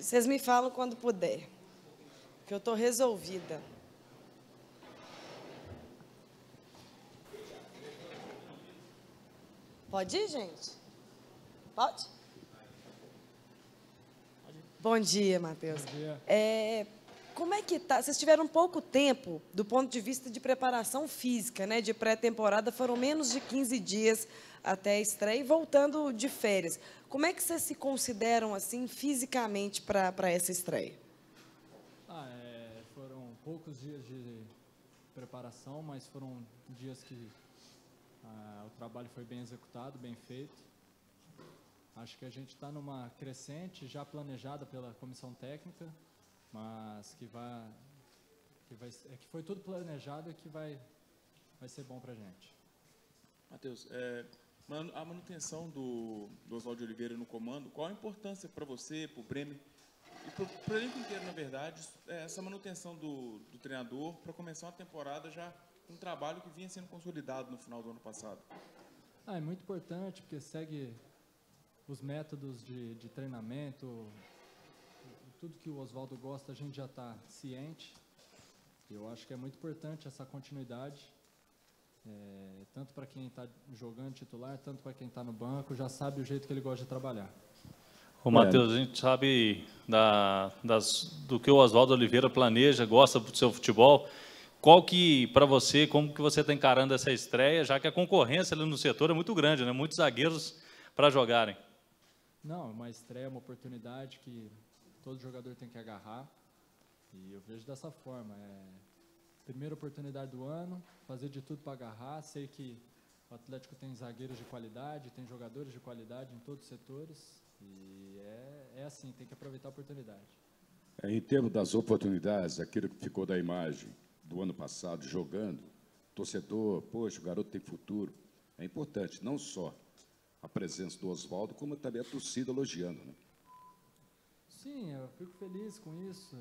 Vocês me falam quando puder, que eu estou resolvida. Pode ir, gente? Pode? Bom dia, Matheus. Bom dia. Como é que tá? Vocês tiveram pouco tempo do ponto de vista de preparação física, né? De pré-temporada, foram menos de 15 dias até a estreia e voltando de férias. Como é que vocês se consideram assim fisicamente para essa estreia? Foram poucos dias de preparação, mas foram dias que o trabalho foi bem executado, bem feito. Acho que a gente está numa crescente já planejada pela comissão técnica, mas que foi tudo planejado e que vai ser bom para a gente. Matheus, a manutenção do Oswaldo Oliveira no comando, qual a importância para você, para o Brêmer e para o elenco inteiro, na verdade, essa manutenção do treinador para começar uma temporada já com um trabalho que vinha sendo consolidado no final do ano passado? É muito importante, porque segue os métodos de treinamento, tudo que o Oswaldo gosta a gente já está ciente. Eu acho que é muito importante essa continuidade, tanto para quem está jogando titular, tanto para quem está no banco, já sabe o jeito que ele gosta de trabalhar. Ô, Matheus, a gente sabe do que o Oswaldo Oliveira planeja, gosta do seu futebol. Qual que, para você, como que você está encarando essa estreia, já que a concorrência ali no setor é muito grande, né? Muitos zagueiros para jogarem. Não, uma estreia é uma oportunidade que todo jogador tem que agarrar, e eu vejo dessa forma. Primeira oportunidade do ano, fazer de tudo para agarrar. Sei que o Atlético tem zagueiros de qualidade, tem jogadores de qualidade em todos os setores, e é assim, tem que aproveitar a oportunidade. Em termos das oportunidades, aquilo que ficou da imagem do ano passado, jogando, torcedor, poxa, o garoto tem futuro. É importante, não só a presença do Oswaldo, como também a torcida elogiando, né? Sim, eu fico feliz com isso.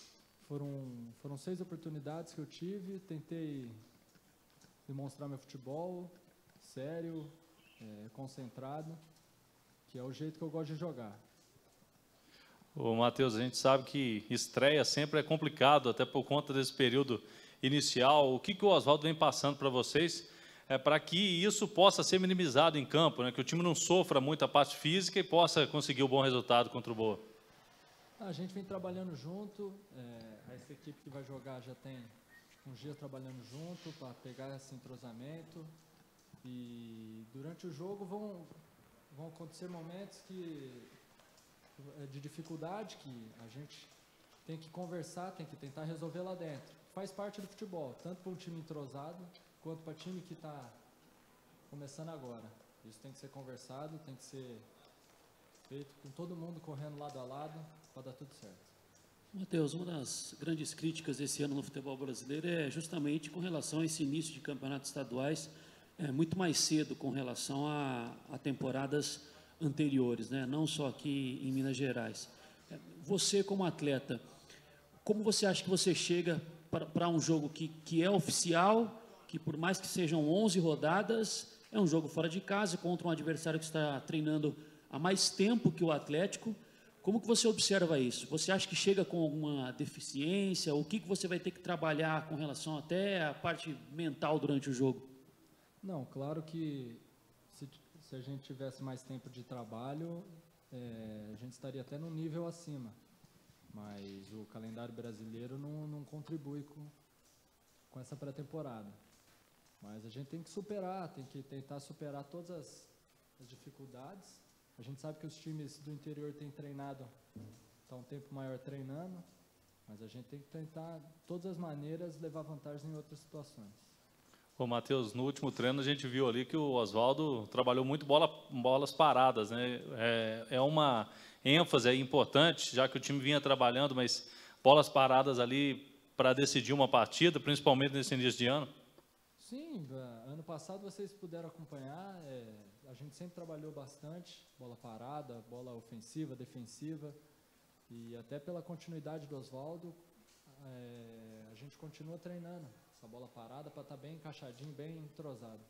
Foram 6 oportunidades que eu tive, tentei demonstrar meu futebol, sério, concentrado, que é o jeito que eu gosto de jogar. Ô, Matheus, a gente sabe que estreia sempre é complicado, até por conta desse período inicial. O que o Oswaldo vem passando para vocês para que isso possa ser minimizado em campo, né? Que o time não sofra muito a parte física e possa conseguir um bom resultado contra o Boa? A gente vem trabalhando junto, essa equipe que vai jogar já tem uns dias trabalhando junto para pegar esse entrosamento, e durante o jogo vão acontecer momentos de dificuldade que a gente tem que conversar, tem que tentar resolver lá dentro. Faz parte do futebol, tanto para um time entrosado quanto para time que está começando agora. Isso tem que ser conversado, tem que ser feito com todo mundo correndo lado a lado para dar tudo certo. Matheus, uma das grandes críticas desse ano no futebol brasileiro é justamente com relação a esse início de campeonatos estaduais, muito mais cedo com relação a temporadas anteriores, né? Não só aqui em Minas Gerais. Você, como atleta, como você acha que você chega para um jogo que é oficial, que por mais que sejam 11 rodadas, é um jogo fora de casa, contra um adversário que está treinando há mais tempo que o Atlético? Como que você observa isso? Você acha que chega com alguma deficiência? O que você vai ter que trabalhar com relação até à parte mental durante o jogo? Não, claro que se a gente tivesse mais tempo de trabalho, a gente estaria até num nível acima. Mas o calendário brasileiro não contribui com essa pré-temporada. Mas a gente tem que superar, tem que tentar superar todas as dificuldades. A gente sabe que os times do interior têm treinado, está um tempo maior treinando, mas a gente tem que tentar, de todas as maneiras, levar vantagem em outras situações. Ô, Matheus, no último treino a gente viu ali que o Oswaldo trabalhou muito bolas paradas, né? É uma ênfase aí importante, já que o time vinha trabalhando, mas bolas paradas ali para decidir uma partida, principalmente nesse início de ano? Sim, ano passado vocês puderam acompanhar, a gente sempre trabalhou bastante, bola parada, bola ofensiva, defensiva, e até pela continuidade do Oswaldo, a gente continua treinando essa bola parada para estar bem encaixadinho, bem entrosado.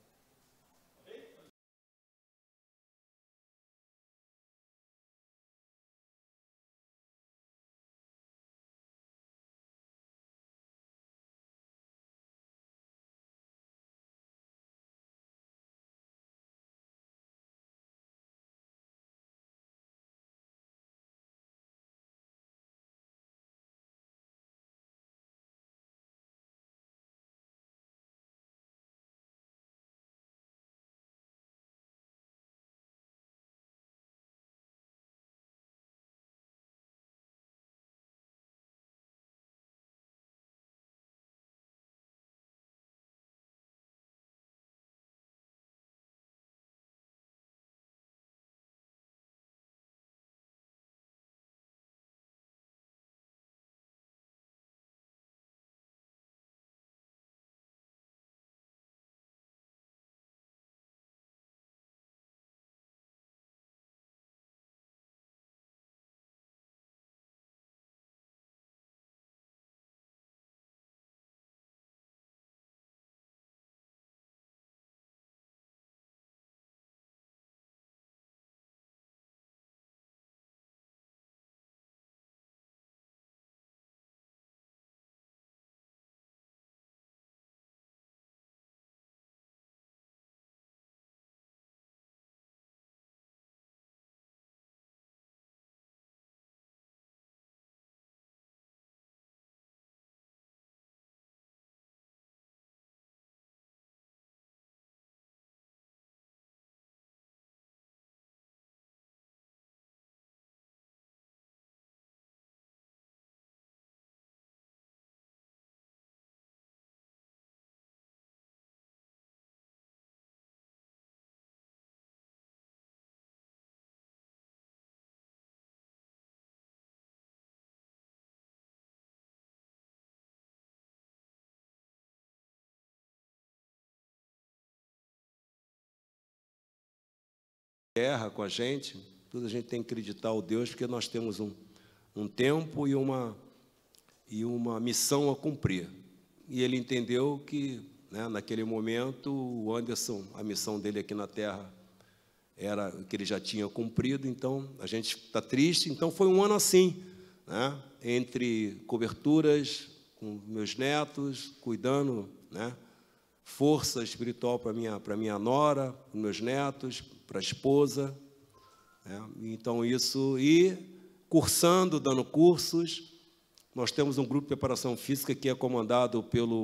erra com a gente, tudo a gente tem que acreditar ao Deus, porque nós temos um tempo e uma missão a cumprir. E ele entendeu que, né, naquele momento, o Anderson, a missão dele aqui na Terra era que ele já tinha cumprido, então a gente está triste. Então foi um ano assim, né, entre coberturas com meus netos, cuidando, né, força espiritual para minha nora, para meus netos, para a esposa, né, então isso, e cursando, dando cursos. Nós temos um grupo de preparação física que é comandado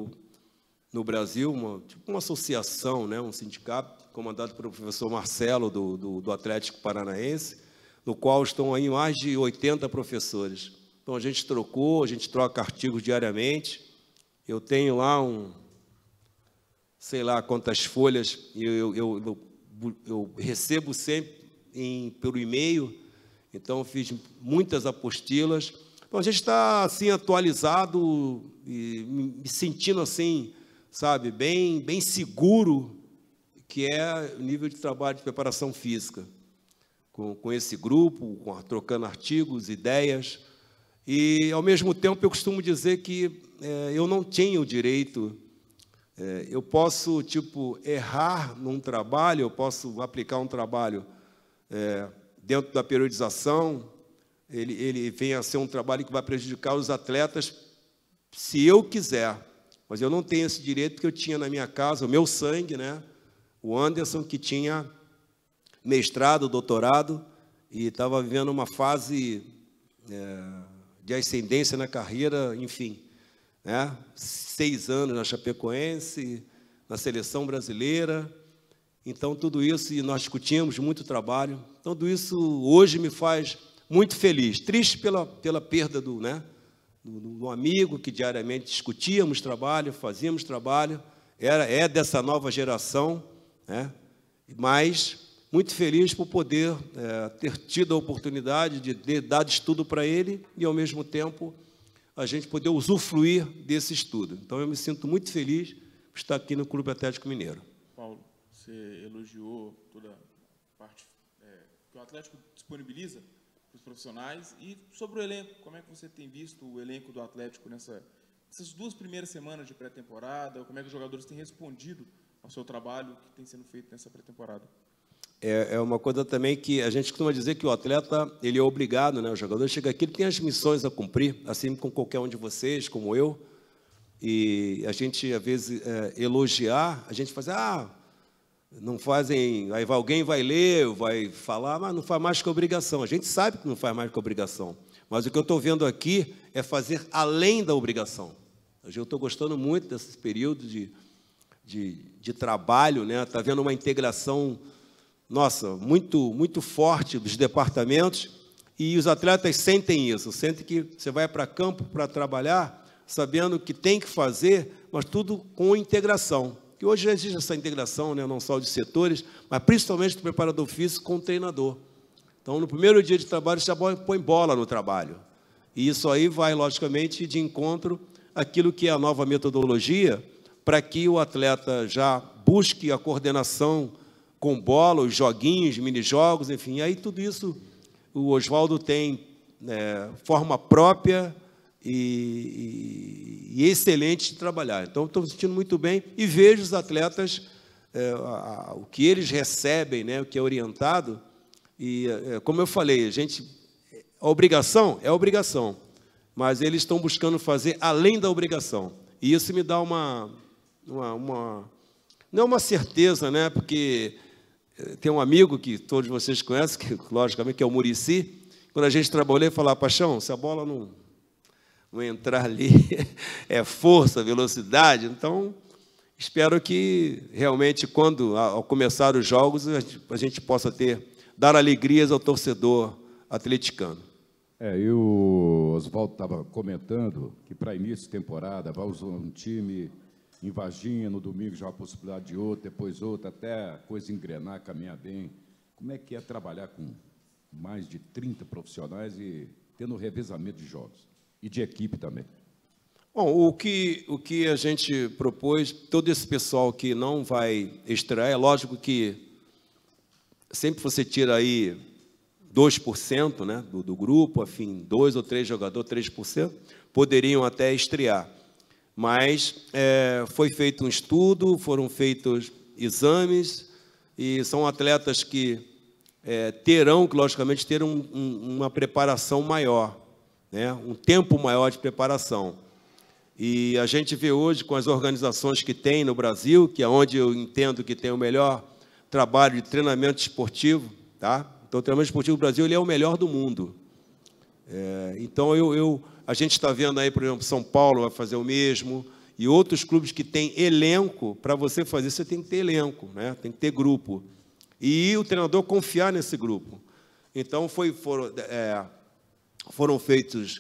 no Brasil, uma associação, né, um sindicato, comandado pelo professor Marcelo, do Atlético Paranaense, no qual estão aí mais de 80 professores. Então, a gente troca artigos diariamente. Eu tenho lá sei lá quantas folhas, eu recebo sempre pelo e-mail, então eu fiz muitas apostilas. Então, a gente está assim, atualizado e me sentindo assim, sabe, bem seguro, que é o nível de trabalho de preparação física, com esse grupo, trocando artigos, ideias. E, ao mesmo tempo, eu costumo dizer que eu não tenho o direito, eu posso, errar num trabalho, eu posso aplicar um trabalho dentro da periodização, ele vem a ser um trabalho que vai prejudicar os atletas, se eu quiser. Mas eu não tenho esse direito, porque eu tinha na minha casa o meu sangue, né? O Anderson, que tinha mestrado, doutorado, e estava vivendo uma fase de ascendência na carreira, enfim, né? 6 anos na Chapecoense, na seleção brasileira. Então, tudo isso, e nós discutimos muito trabalho. Então, tudo isso hoje me faz muito feliz. Triste pela perda do amigo, que diariamente discutíamos trabalho, fazíamos trabalho, é dessa nova geração, né? Mas muito feliz por poder ter tido a oportunidade de ter dado estudo para ele e, ao mesmo tempo, a gente poder usufruir desse estudo. Então, eu me sinto muito feliz por estar aqui no Clube Atlético Mineiro. Paulo, você elogiou toda a parte que o Atlético disponibiliza para os profissionais, e sobre o elenco, como é que você tem visto o elenco do Atlético nessas 2 primeiras semanas de pré-temporada? Como é que os jogadores têm respondido ao seu trabalho que tem sendo feito nessa pré-temporada? É uma coisa também que a gente costuma dizer que o atleta, ele é obrigado, né? O jogador chega aqui, ele tem as missões a cumprir, assim como qualquer um de vocês, como eu, e a gente, às vezes, elogiar, a gente faz, não fazem, aí alguém vai ler, vai falar, mas não faz mais que obrigação. A gente sabe que não faz mais que obrigação, mas o que eu estou vendo aqui é fazer além da obrigação. Eu estou gostando muito desse período de trabalho, né? Está vendo uma integração, nossa, muito forte dos departamentos, e os atletas sentem isso, sentem que você vai para campo para trabalhar, sabendo que tem que fazer, mas tudo com integração. Que hoje existe essa integração, né, não só de setores, mas principalmente do preparador físico com o treinador. Então, no primeiro dia de trabalho, você já põe bola no trabalho. E isso aí vai, logicamente, de encontro àquilo que é a nova metodologia, para que o atleta já busque a coordenação com bola, os joguinhos, mini-jogos, enfim. Aí tudo isso o Oswaldo tem forma própria e excelente de trabalhar. Então, estou me sentindo muito bem e vejo os atletas, o que eles recebem, né, o que é orientado. E, como eu falei, a obrigação é obrigação, mas eles estão buscando fazer além da obrigação. E isso me dá não é uma certeza, né, porque tem um amigo que todos vocês conhecem, que, logicamente, que é o Muricy. Quando a gente trabalhou, ele falava, Paixão, se a bola não entrar ali, é força, velocidade. Então, espero que, realmente, ao começar os jogos, a gente possa dar alegrias ao torcedor atleticano. E o Oswaldo estava comentando que, para início de temporada, vai usar um time em Varginha, no domingo já uma possibilidade de outro, depois outra, até a coisa engrenar, caminhar bem. Como é que é trabalhar com mais de 30 profissionais e tendo revezamento de jogos? E de equipe também. Bom, o que a gente propôs, todo esse pessoal que não vai estrear, é lógico que sempre você tira aí 2%, né, do grupo, afim, 2 ou 3 jogadores, 3%, poderiam até estrear. Mas foi feito um estudo, foram feitos exames, e são atletas que terão, logicamente, ter uma preparação maior, né, um tempo maior de preparação. E a gente vê hoje, com as organizações que tem no Brasil, que é onde eu entendo que tem o melhor trabalho de treinamento esportivo, tá? Então, o treinamento esportivo do Brasil ele é o melhor do mundo. Então, a gente está vendo aí, por exemplo, São Paulo vai fazer o mesmo, e outros clubes que têm elenco. Para você fazer, você tem que ter elenco, né? Tem que ter grupo. E o treinador confiar nesse grupo. Então, foram feitos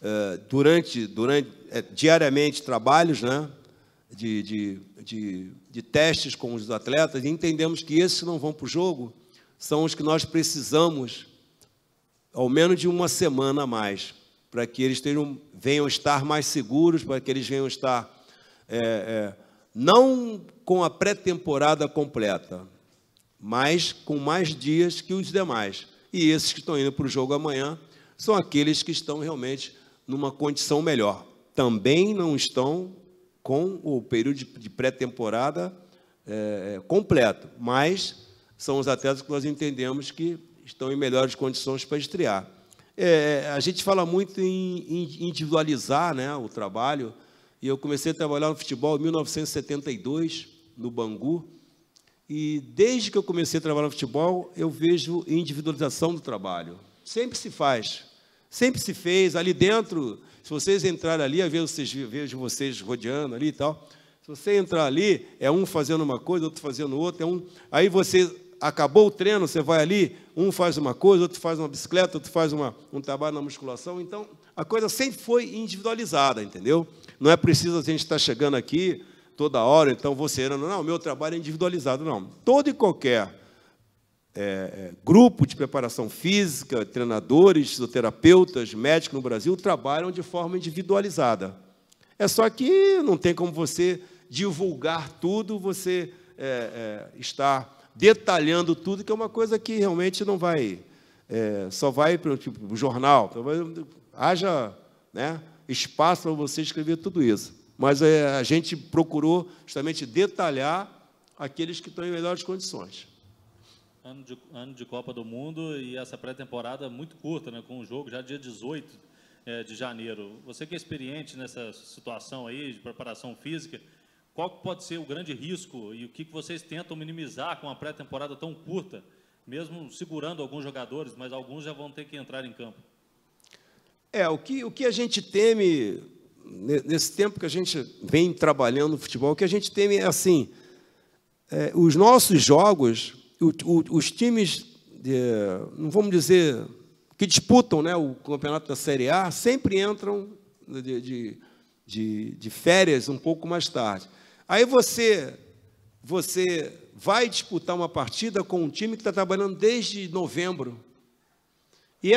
diariamente trabalhos, né, de testes com os atletas, e entendemos que esses que não vão para o jogo são os que nós precisamos ao menos de uma semana a mais, para que eles venham estar mais seguros, para que eles venham estar não com a pré-temporada completa, mas com mais dias que os demais. E esses que estão indo para o jogo amanhã são aqueles que estão realmente numa condição melhor. Também não estão com o período de pré-temporada completo, mas são os atletas que nós entendemos que estão em melhores condições para estrear. A gente fala muito em individualizar, né, o trabalho, e eu comecei a trabalhar no futebol em 1972, no Bangu, e desde que eu comecei a trabalhar no futebol, eu vejo individualização do trabalho. Sempre se faz, sempre se fez. Ali dentro, se vocês entrarem ali, às vezes vejo vocês rodeando ali e tal, se você entrar ali, é um fazendo uma coisa, outro fazendo outra, aí você acabou o treino, você vai ali, um faz uma coisa, outro faz uma bicicleta, outro faz um trabalho na musculação. Então, a coisa sempre foi individualizada, entendeu? Não é preciso a gente estar chegando aqui toda hora, então você, não, o meu trabalho é individualizado, não. Todo e qualquer grupo de preparação física, treinadores, fisioterapeutas, médicos no Brasil, trabalham de forma individualizada. É só que não tem como você divulgar tudo, você estar detalhando tudo, que é uma coisa que realmente não vai, só vai para o jornal. Então, haja, né, espaço para você escrever tudo isso. Mas a gente procurou justamente detalhar aqueles que estão em melhores condições. Ano de Copa do Mundo e essa pré-temporada muito curta, né, com o jogo já dia 18 de janeiro. Você que é experiente nessa situação aí de preparação física, qual pode ser o grande risco e o que vocês tentam minimizar com uma pré-temporada tão curta, mesmo segurando alguns jogadores, mas alguns já vão ter que entrar em campo? O que a gente teme, nesse tempo que a gente vem trabalhando no futebol, o que a gente teme é assim, os nossos jogos, os times, não vamos dizer, que disputam, né, o campeonato da Série A, sempre entram de férias um pouco mais tarde. Aí você vai disputar uma partida com um time que está trabalhando desde novembro. E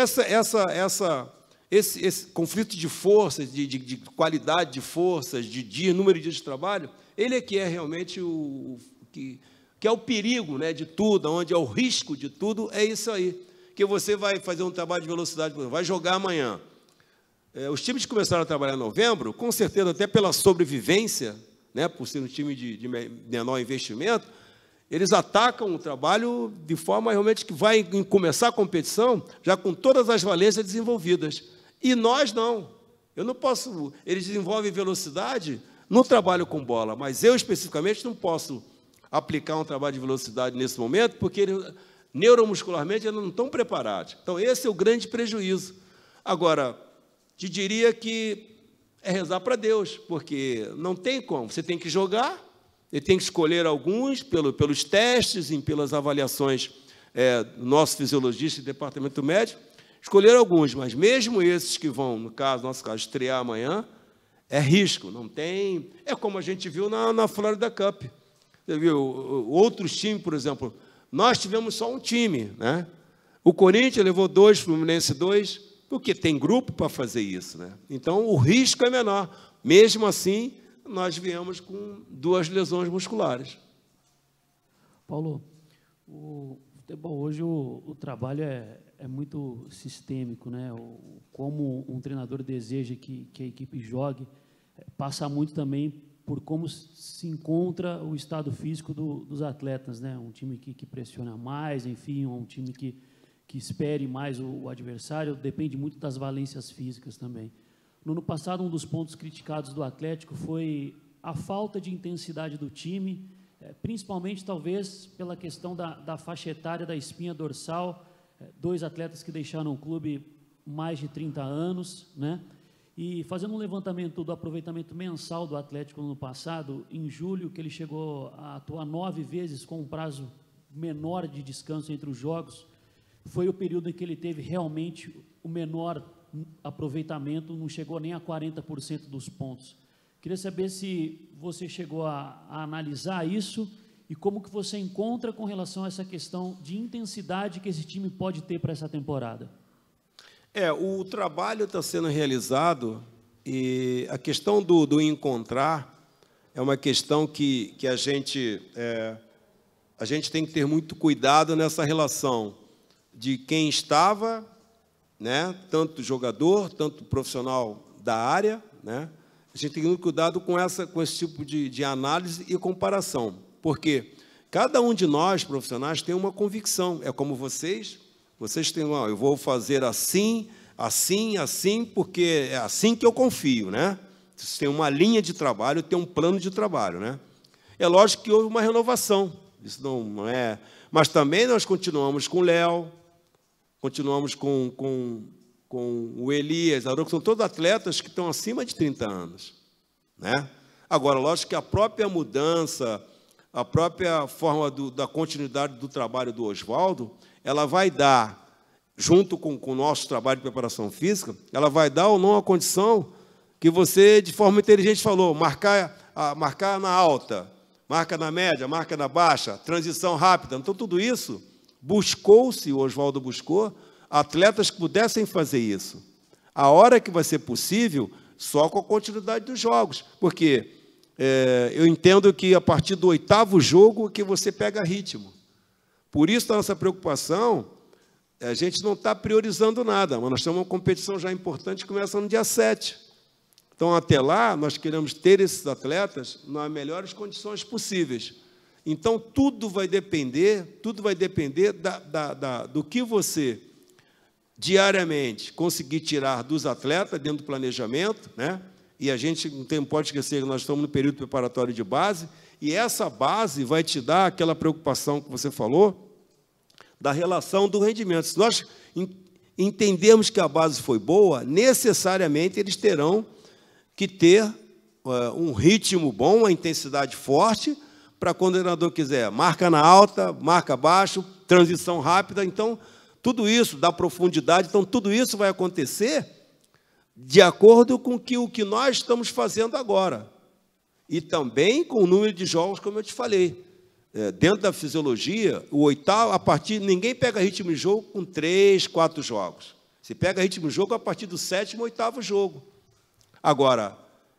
esse conflito de forças, de qualidade de forças, de número de dias de trabalho, ele é que é realmente que é o perigo, né, de tudo, onde é o risco de tudo, é isso aí. Que você vai fazer um trabalho de velocidade, vai jogar amanhã. Os times que começaram a trabalhar em novembro, com certeza até pela sobrevivência, né, por ser um time de menor investimento, eles atacam o trabalho de forma realmente que vai começar a competição já com todas as valências desenvolvidas. E nós não. Eu não posso... Eles desenvolvem velocidade no trabalho com bola, mas eu, especificamente, não posso aplicar um trabalho de velocidade nesse momento, porque neuromuscularmente eles não estão preparados. Então, esse é o grande prejuízo. Agora, te diria que é rezar para Deus, porque não tem como. Você tem que jogar, ele tem que escolher alguns pelos testes e pelas avaliações do nosso fisiologista e departamento médico, escolher alguns, mas mesmo esses que vão, no nosso caso, estrear amanhã, é risco, não tem... É como a gente viu na Florida Cup. Você viu, outros times, por exemplo, nós tivemos só um time, né? O Corinthians levou 2, Fluminense 2, porque tem grupo para fazer isso, né? Então, o risco é menor. Mesmo assim, nós viemos com 2 lesões musculares. Paulo, o Futebol hoje o trabalho é muito sistêmico, né? Como um treinador deseja que a equipe jogue, passa muito também por como se encontra o estado físico dos atletas, né? Um time que pressiona mais, enfim, um time que espere mais o adversário, depende muito das valências físicas também. No ano passado, um dos pontos criticados do Atlético foi a falta de intensidade do time, principalmente, talvez, pela questão da faixa etária da espinha dorsal, 2 atletas que deixaram o clube mais de 30 anos, né? E fazendo um levantamento do aproveitamento mensal do Atlético no ano passado, em julho, que ele chegou a atuar 9 vezes com um prazo menor de descanso entre os jogos, foi o período em que ele teve realmente o menor aproveitamento, não chegou nem a 40% dos pontos. Queria saber se você chegou a analisar isso e como que você encontra com relação a essa questão de intensidade que esse time pode ter para essa temporada. O trabalho está sendo realizado e a questão do encontrar é uma questão que a gente tem que ter muito cuidado nessa relação de quem estava, né, tanto jogador, tanto profissional da área, né? A gente tem muito cuidado com esse tipo de análise e comparação, porque cada um de nós, profissionais, tem uma convicção. É como vocês têm, eu vou fazer assim, assim, assim, porque é assim que eu confio, né? Vocês têm uma linha de trabalho, tem um plano de trabalho, né? É lógico que houve uma renovação, isso não é... Mas também nós continuamos com o Léo, continuamos com o Elias, que são todos atletas que estão acima de 30 anos, né? Agora, lógico que a própria mudança, a própria forma da continuidade do trabalho do Oswaldo, ela vai dar, junto com o nosso trabalho de preparação física, ela vai dar ou não a condição que você, de forma inteligente, falou, marcar na alta, marca na média, marca na baixa, transição rápida. Então, tudo isso buscou-se, o Oswaldo buscou, atletas que pudessem fazer isso. A hora que vai ser possível, só com a continuidade dos jogos, porque eu entendo que a partir do 8º jogo que você pega ritmo. Por isso, a nossa preocupação, a gente não está priorizando nada, mas nós temos uma competição já importante que começa no dia 7. Então, até lá, nós queremos ter esses atletas nas melhores condições possíveis. Então, tudo vai depender do que você diariamente conseguir tirar dos atletas dentro do planejamento, né? E a gente não pode esquecer que nós estamos no período preparatório de base, e essa base vai te dar aquela preocupação que você falou, da relação do rendimento. Se nós entendemos que a base foi boa, necessariamente eles terão que ter um ritmo bom, uma intensidade forte, para quando o treinador quiser, marca na alta, marca baixo, transição rápida. Então, tudo isso dá profundidade, então tudo isso vai acontecer de acordo com o que nós estamos fazendo agora. E também com o número de jogos, como eu te falei. Dentro da fisiologia, o 8º, ninguém pega ritmo de jogo com 3, 4 jogos. Você pega ritmo de jogo a partir do 7º, 8º jogo. Agora,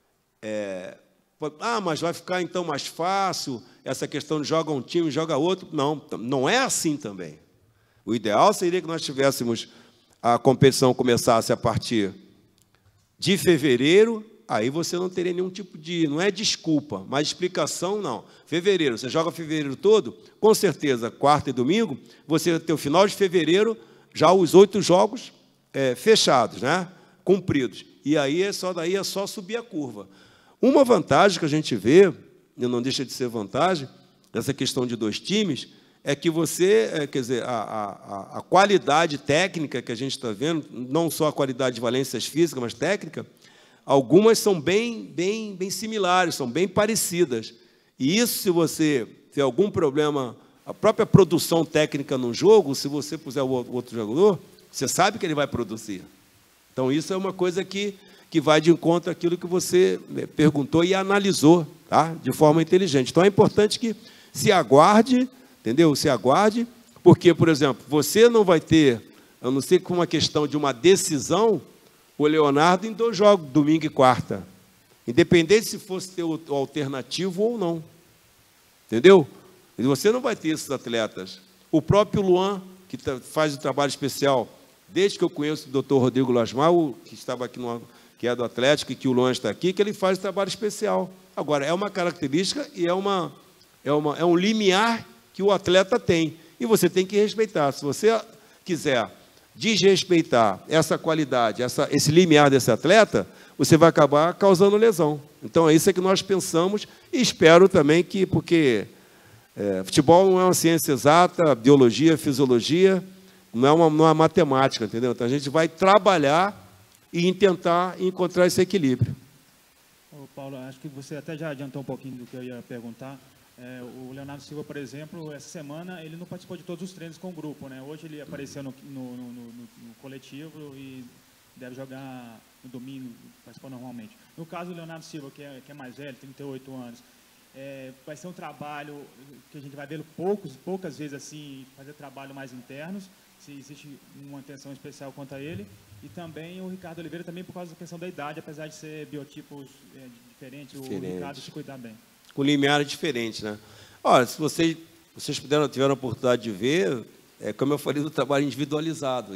mas vai ficar então mais fácil essa questão de joga um time, joga outro. Não, não é assim também. O ideal seria que nós tivéssemos a competição começasse a partir de fevereiro, aí você não teria nenhum tipo de, não é desculpa, mas explicação não. Fevereiro, você joga fevereiro todo, com certeza, quarta e domingo, você vai ter o final de fevereiro, já os 8 jogos fechados, né? Cumpridos. E aí daí é só subir a curva. Uma vantagem que a gente vê, e não deixa de ser vantagem, dessa questão de 2 times, é que você, quer dizer, a qualidade técnica que a gente está vendo, não só a qualidade de valências físicas, mas técnica, algumas são bem similares, são bem parecidas. E isso, se você tiver algum problema, a própria produção técnica num jogo, se você puser o outro jogador, você sabe que ele vai produzir. Então, isso é uma coisa que vai de encontro àquilo que você perguntou e analisou, tá? De forma inteligente. Então, é importante que se aguarde, entendeu? Se aguarde, porque, por exemplo, você não vai ter, a não ser com uma questão de uma decisão, o Leonardo em 2 jogos, domingo e quarta. Independente se fosse ter o alternativo ou não. Entendeu? E você não vai ter esses atletas. O próprio Luan, que faz o trabalho especial, desde que eu conheço o doutor Rodrigo Lasmar, que estava aqui, que é do Atlético, e que o Luan está aqui, que ele faz o trabalho especial. Agora, é uma característica e é um limiar que o atleta tem. E você tem que respeitar. Se você quiser desrespeitar essa qualidade, esse limiar desse atleta, você vai acabar causando lesão. Então, é isso que nós pensamos e espero também que, porque futebol não é uma ciência exata, biologia, fisiologia, não é uma matemática, entendeu? Então, a gente vai trabalhar e tentar encontrar esse equilíbrio. Ô, Paulo, acho que você até já adiantou um pouquinho do que eu ia perguntar. O Leonardo Silva, por exemplo, essa semana ele não participou de todos os treinos com o grupo, né? Hoje ele apareceu no coletivo e deve jogar no domingo, participar normalmente. No caso do Leonardo Silva, que é mais velho, 38 anos, vai ser um trabalho que a gente vai vê-lo poucas vezes assim, fazer trabalho mais internos, se existe uma atenção especial quanto a ele. E também o Ricardo Oliveira, também por causa da questão da idade, apesar de ser biotipos diferentes, o Ricardo se cuidar bem. Com limiar diferente, né? Olha, se vocês tiveram a oportunidade de ver, como eu falei, do trabalho individualizado.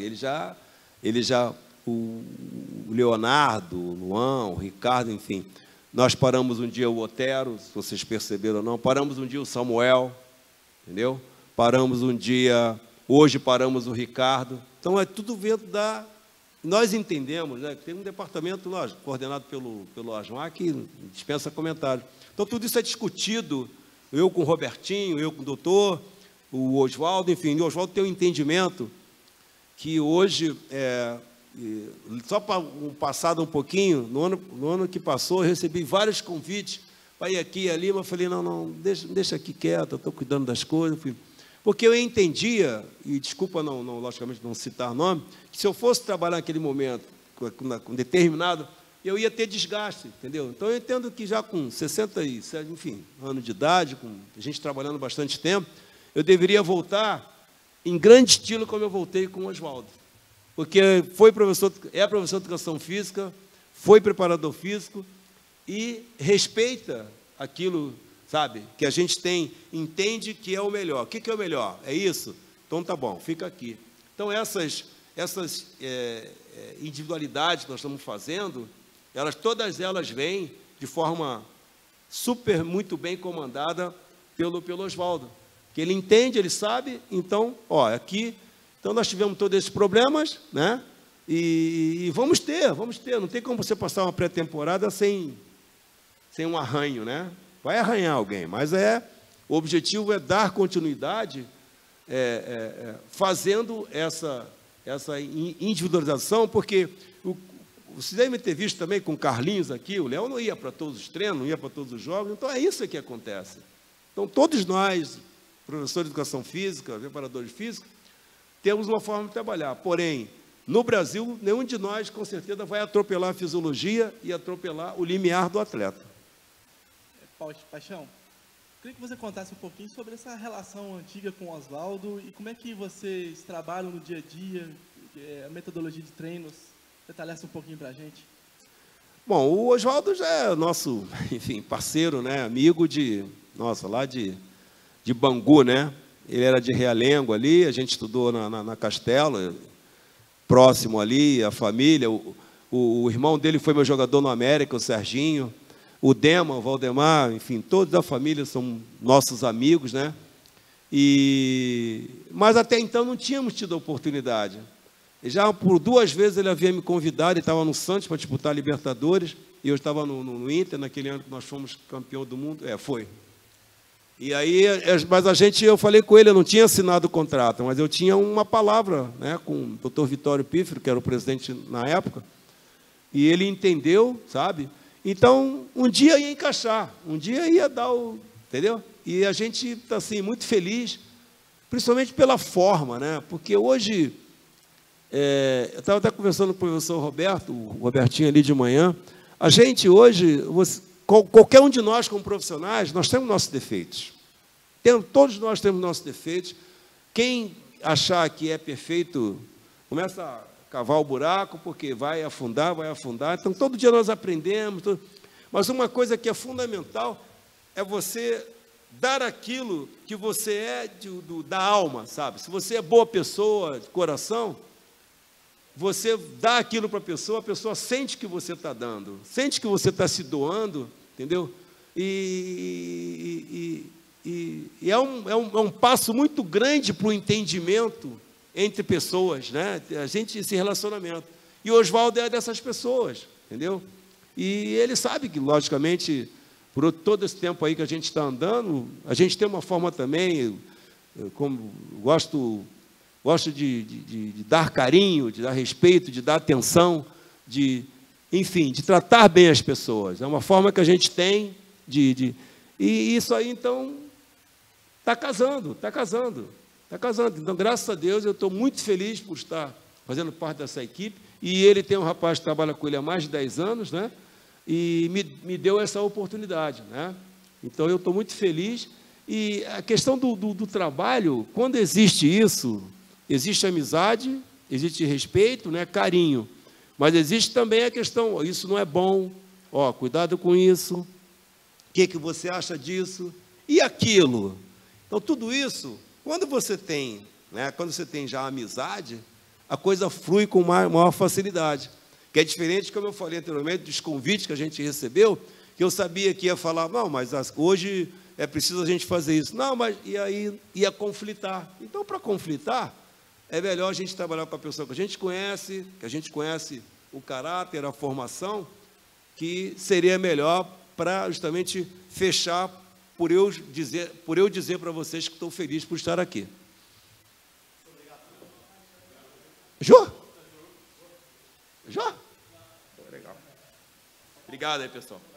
O Leonardo, o Luan, o Ricardo, enfim. Nós paramos um dia o Otero, se vocês perceberam ou não, paramos um dia o Samuel, entendeu? Paramos um dia, hoje paramos o Ricardo. Então, é tudo dentro da... Nós entendemos, né, que tem um departamento coordenado pelo Asmar que dispensa comentários. Então, tudo isso é discutido, eu com o Robertinho, eu com o doutor, o Oswaldo, enfim, o Oswaldo tem um entendimento que hoje, só para um passado um pouquinho, no ano que passou, eu recebi vários convites para ir aqui e ali, mas eu falei, não, deixa aqui quieto, eu estou cuidando das coisas, porque eu entendia, e desculpa logicamente não citar nome, que se eu fosse trabalhar naquele momento com determinado, eu ia ter desgaste, entendeu? Então, eu entendo que já com 67, enfim, anos de idade, com a gente trabalhando bastante tempo, eu deveria voltar em grande estilo como eu voltei com o Oswaldo. Porque é professor de educação física, foi preparador físico e respeita aquilo, sabe, que a gente entende que é o melhor. O que é o melhor? É isso? Então, tá bom, fica aqui. Então, essas individualidades que nós estamos fazendo, todas elas vêm de forma muito bem comandada pelo Oswaldo, que ele entende, ele sabe, então, aqui, então nós tivemos todos esses problemas, né? E vamos ter, não tem como você passar uma pré-temporada sem um arranho, né? Vai arranhar alguém, mas o objetivo é dar continuidade fazendo essa individualização, porque vocês devem ter visto também com o Carlinhos aqui, o Léo não ia para todos os treinos, não ia para todos os jogos, então é isso que acontece. Então, todos nós, professores de educação física, preparadores físicos, temos uma forma de trabalhar. Porém, no Brasil, nenhum de nós, com certeza, vai atropelar a fisiologia e atropelar o limiar do atleta. Paixão, queria que você contasse um pouquinho sobre essa relação antiga com o Oswaldo e como é que vocês trabalham no dia a dia, a metodologia de treinos. Detalhasse um pouquinho para a gente. Bom, o Oswaldo já é nosso, enfim, parceiro, né, amigo lá de Bangu, né? Ele era de Realengo ali, a gente estudou na Castelo, próximo ali, a família. O irmão dele foi meu jogador no América, o Serginho. O Dema, o Valdemar, enfim, todos da família são nossos amigos, né? Mas até então não tínhamos tido a oportunidade. Já por 2 vezes ele havia me convidado, ele estava no Santos para disputar a Libertadores, e eu estava no Inter, naquele ano que nós fomos campeão do mundo. Foi. E aí, mas eu falei com ele, eu não tinha assinado o contrato, mas eu tinha uma palavra, né, com o doutor Vitório Pífero, que era o presidente na época, e ele entendeu, sabe? Então, um dia ia encaixar, um dia ia dar entendeu? E a gente está, assim, muito feliz, principalmente pela forma, né? Porque hoje... eu estava até conversando com o professor Roberto, o Robertinho ali de manhã. A gente hoje, qualquer um de nós como profissionais, nós temos nossos defeitos. Todos nós temos nossos defeitos. Quem achar que é perfeito, começa a cavar o buraco, porque vai afundar. Então, todo dia nós aprendemos. Mas uma coisa que é fundamental é você dar aquilo que você é da alma, sabe? Se você é boa pessoa, de coração, você dá aquilo para a pessoa sente que você está dando, sente que você está se doando, entendeu? E é um passo muito grande para o entendimento entre pessoas, né? A gente, esse relacionamento. E o Oswaldo é dessas pessoas, entendeu? E ele sabe que, logicamente, por todo esse tempo aí que a gente está andando, a gente tem uma forma também, como gosto de dar carinho, de dar respeito, de dar atenção, enfim, de tratar bem as pessoas. É uma forma que a gente tem e isso aí, então, está casando. Então, graças a Deus, eu estou muito feliz por estar fazendo parte dessa equipe, e ele tem um rapaz que trabalha com ele há mais de 10 anos, né? E me deu essa oportunidade, né? Então, eu estou muito feliz. E a questão do trabalho, quando existe isso, existe amizade, existe respeito, né? Carinho, mas existe também a questão, isso não é bom, cuidado com isso, o que você acha disso? E aquilo? Então, tudo isso, quando você tem já a amizade, a coisa flui com maior facilidade, que é diferente, como eu falei anteriormente, dos convites que a gente recebeu, que eu sabia que ia falar, não, mas hoje é preciso a gente fazer isso. Não, mas e aí ia conflitar. Então, para conflitar, é melhor a gente trabalhar com a pessoa que a gente conhece o caráter, a formação, que seria melhor para justamente fechar, por eu dizer para vocês que estou feliz por estar aqui. Jô? Legal. Obrigado aí, pessoal.